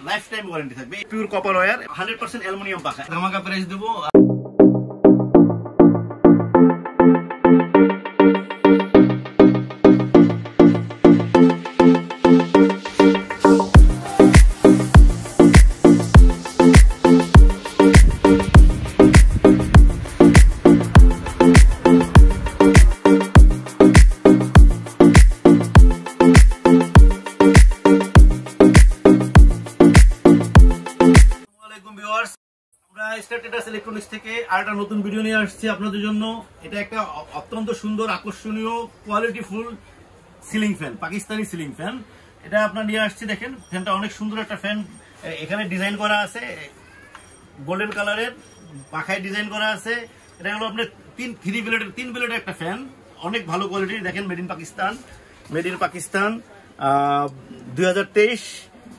Life time warranty থাকবে। Pure copper wire, 100% aluminium পাখা। ধামাকা প্রাইস দেবো। ইলেকট্রনিক্স থেকে আরেকটা নতুন ভিডিও নিয়ে আসছি আপনাদের জন্য। এটা একটা অত্যন্ত সুন্দর আকর্ষণীয় qualityful ceiling fan, Pakistani ceiling fan. এটা আপনার নিয়ে আসছি। দেখেন ফ্যানটা অনেক সুন্দর একটা ফ্যান। এখানে ডিজাইন করা আছে গোল্ডেন কালারের, পাখায় ডিজাইন করা আছে। এটা হলো আপনার তিন ব্লেডের একটা ফ্যান, অনেক ভালো কোয়ালিটির। দেখেন মেড ইন পাকিস্তান 2023।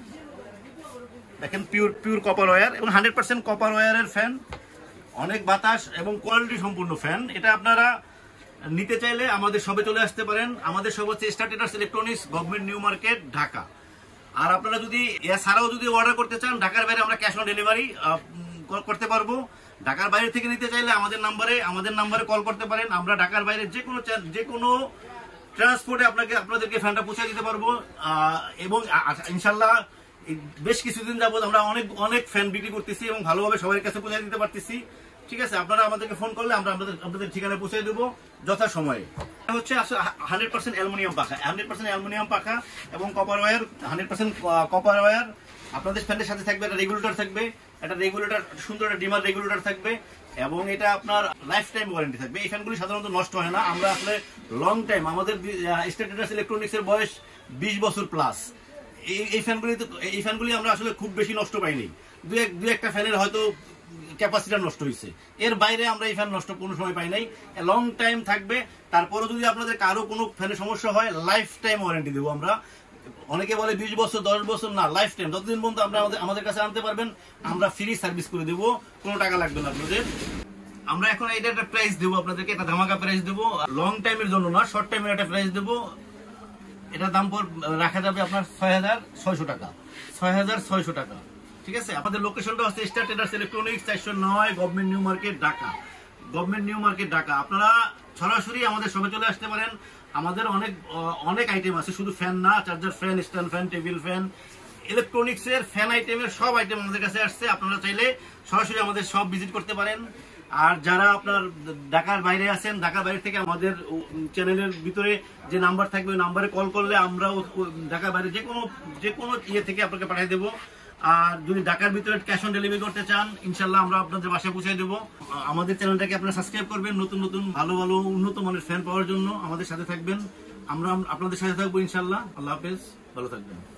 দেখেন পিওর কপার ওয়্যার এবং 100% কপার ওয়্যারের ফ্যান, অনেক বাতাস এবং কোয়ালিটি সম্পূর্ণ ফ্যান। এটা আপনারা নিতে চাইলে আমাদের শপে চলে আসতে পারেন। আমাদের শপ হচ্ছে Address Electronics, Government New Market, Dhaka. আর আপনারা যদি এছাড়াও যদি অর্ডার করতে চান, ঢাকার বাইরে আমরা ক্যাশ অন ডেলিভারি করতে পারবো। ঢাকার বাইরে থেকে নিতে চাইলে আমাদের নাম্বারে কল করতে পারেন। আমরা ঢাকার বাইরে যে কোনো ট্রান্সপোর্টে আপনাদেরকে ফ্যানটা পৌঁছে দিতে পারবো। এবং ইনশাল্লাহ বেশ কিছুদিন যাবত আমরা অনেক ফ্যান বিক্রি করতেছি এবং ভালোভাবে সবার কাছে পৌঁছে দিতে পারতেছি। ঠিক আছে, আপনারা আমাদেরকে ফোন করলে আমরা আপনাদের ঠিকানায় পৌঁছে দেবো যথাসময়ে। হচ্ছে 100% অ্যালুমিনিয়াম পাখা, 100% অ্যালুমিনিয়াম পাখা এবং কপার ওয়্যার, 100% কপার ওয়্যার। আপনাদের ফ্যানের সাথে থাকবে একটা রেগুলেটর থাকবে, সুন্দর একটা ডিমার রেগুলেটর থাকবে এবং এটা আপনার লাইফ টাইম ওয়ারেন্টি থাকবে। এই ফ্যানগুলি সাধারণত নষ্ট হয় না। আমরা আসলে লং টাইম, আমাদের আড্রেস ইলেকট্রনিক্স এর বয়স 20 বছর প্লাস। এই ফ্যানগুলি আমরা আসলে খুব বেশি নষ্ট পাইনি। দু একটা ফ্যানের হয়তো ক্যাপাসিটার নষ্ট হয়েছে, এর বাইরে আমরা এই ফ্যান নষ্ট কোনো সময় পাই নাই। লং টাইম থাকবে। তারপরে যদি আপনাদের কারো কোনো ফ্যানের সমস্যা হয়, লাইফ টাইম ওয়ারেন্টি দেবো আমরা। অনেকে বলে 20 বছর 10 বছর, না, লাইফ টাইম। যতদিন পর্যন্ত আমাদের কাছে আনতে পারবেন আমরা ফ্রি সার্ভিস করে দেবো, কোনো টাকা লাগবে না আপনাদের। আমরা এখন এটা একটা প্রাইস দেবো আপনাদেরকে, একটা ধামাকা প্রাইস দেবো। লং টাইমের জন্য না, শর্ট টাইমের একটা প্রাইস দেবো। এটার দাম রাখা যাবে আপনার 6,600 টাকা, 6,600 টাকা। ঠিক আছে, আমাদের লোকেশনটা হচ্ছে Address Electronics 409 Government New Market, Dhaka. Government New Market, Dhaka. আপনারা সরাসরি আমাদের শপে চলে আসতে পারেন। আমাদের অনেক আইটেম আছে, শুধু ফ্যান না, charger fan, stand fan, table fan, electronics এর ফ্যান আইটেমের সব আইটেম আমাদের কাছে আসছে। আপনারা চাইলে সরাসরি আমাদের শপ ভিজিট করতে পারেন। আর যারা আপনার ঢাকার বাইরে আছেন, ঢাকার বাইরে থেকে আমাদের চ্যানেলের ভিতরে যে নাম্বার থাকবে ওই নাম্বারে কল করলে আমরাও ঢাকার বাইরে যে কোনো ইয়ে থেকে আপনাকে পাঠিয়ে দেবো। আর যদি ঢাকার ভিতরে ক্যাশ অন ডেলিভারি করতে চান, ইনশাল্লাহ আমরা আপনাদের বাসায় পৌঁছে দেবো। আমাদের চ্যানেলটাকে আপনারা সাবস্ক্রাইব করবেন, নতুন ভালো উন্নত মানের ফ্যান পাওয়ার জন্য আমাদের সাথে থাকবেন। আমরা আপনাদের সাথে থাকবো ইনশাল্লাহ। আল্লাহ হাফেজ, ভালো থাকবেন।